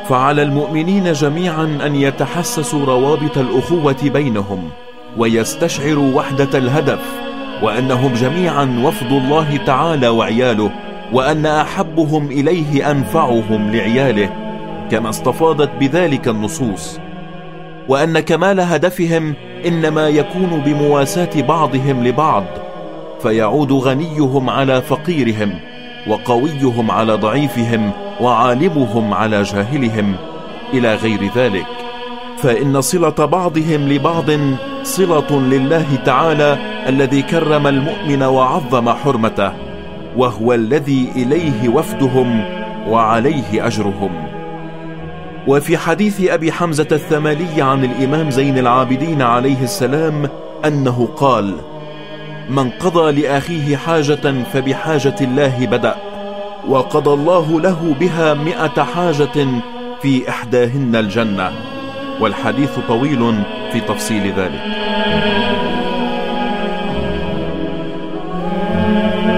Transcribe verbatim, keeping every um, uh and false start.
فعلى المؤمنين جميعا أن يتحسسوا روابط الأخوة بينهم ويستشعروا وحدة الهدف، وأنهم جميعا وفد الله تعالى وعياله، وأن أحبهم إليه أنفعهم لعياله، كما استفاضت بذلك النصوص، وأن كمال هدفهم إنما يكون بمواساة بعضهم لبعض، فيعود غنيهم على فقيرهم، وقويهم على ضعيفهم، وعالمهم على جاهلهم، إلى غير ذلك. فإن صلة بعضهم لبعض صلة لله تعالى الذي كرم المؤمن وعظم حرمته، وهو الذي إليه وفدهم وعليه أجرهم. وفي حديث أبي حمزة الثمالي عن الإمام زين العابدين عليه السلام أنه قال: من قضى لأخيه حاجة فبحاجة الله بدأ، وقضى الله له بها مئة حاجة في إحداهن الجنة. والحديث طويل في تفصيل ذلك.